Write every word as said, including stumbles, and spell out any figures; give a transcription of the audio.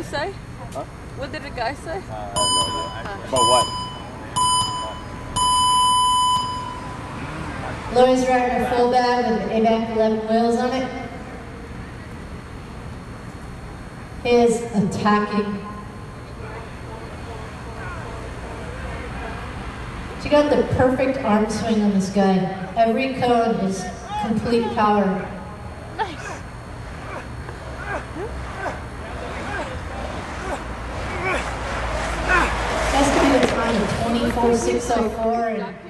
say? Huh? What did the guy say? Uh, I have no idea. About what? Louis riding a Fullbag with Abec eleven wheels on it. He is attacking. She got the perfect arm swing on this guy. Every cone is complete power. Nice. That's going to be a time of twenty-four six oh four.